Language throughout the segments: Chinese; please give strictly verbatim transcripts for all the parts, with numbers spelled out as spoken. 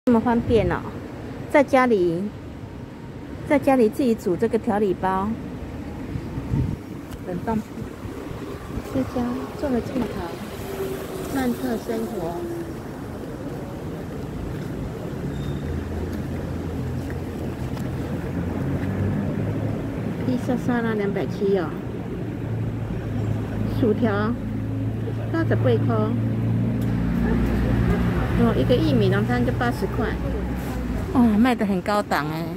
这么方便哦，在家里，在家里自己煮这个调理包，冷冻。这家做的这么好，曼特生活。披萨沙拉两百七哦，薯条八十八块。 哦，一个薏米浓汤就八十块，哦，卖得很高档哎。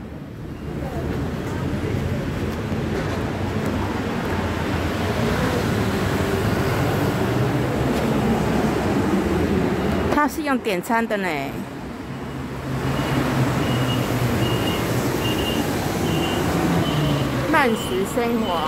它是用点餐的呢。慢食生活。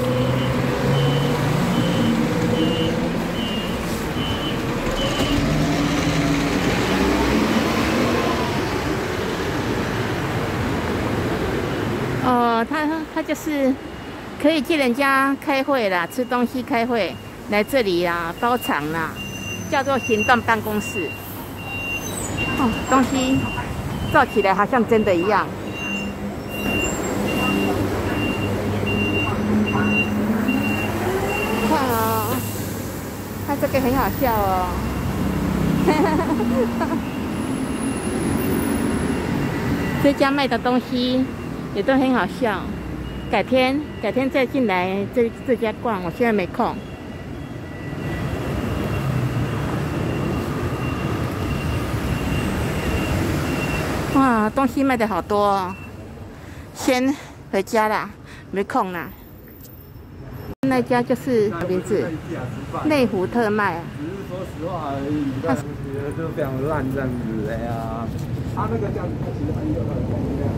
哦，他他就是可以借人家开会啦，吃东西开会，来这里啦，包场啦，叫做行动办公室。哦，东西造起来好像真的一样。看哦，它这个很好笑哦。这家卖的东西。 也都很好笑，改天改天再进来这这家逛，我现在没空。哇，东西卖的好多哦，先回家啦，没空啦。那家就是名字内湖特卖。 只是说实话而已，但是觉得就非常烂这样子的呀。他那个这样子，它其实很有它的功量。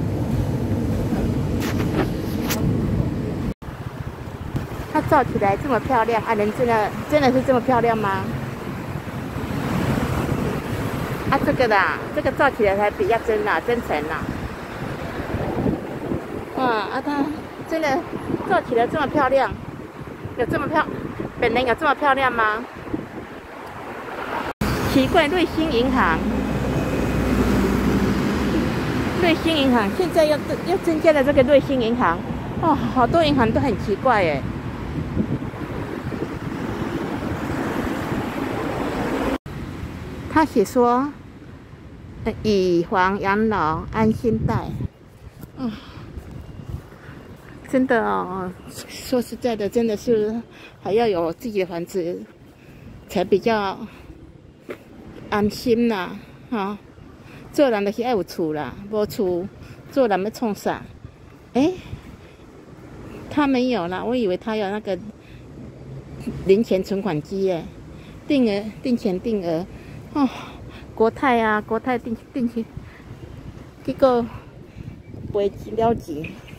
它照起来这么漂亮，啊，人真的真的是这么漂亮吗？啊，这个啦，这个照起来才比较真啦，真诚啦。哇，啊，它真的照起来这么漂亮，有这么漂，本人有这么漂亮吗？奇怪，瑞星银行，瑞星银行现在又又增加了这个瑞星银行，哦，好多银行都很奇怪哎。 他写说，呃，以房养老安心贷，嗯，真的哦，说实在的，真的是还要有自己的房子，才比较安心啦，哈、哦。做人就是要有厝啦，无厝做人要创啥？哎，他没有啦，我以为他有那个零钱存款机耶，定额、定钱、定额。 哦，国泰啊，国泰定定期，结果袂了钱。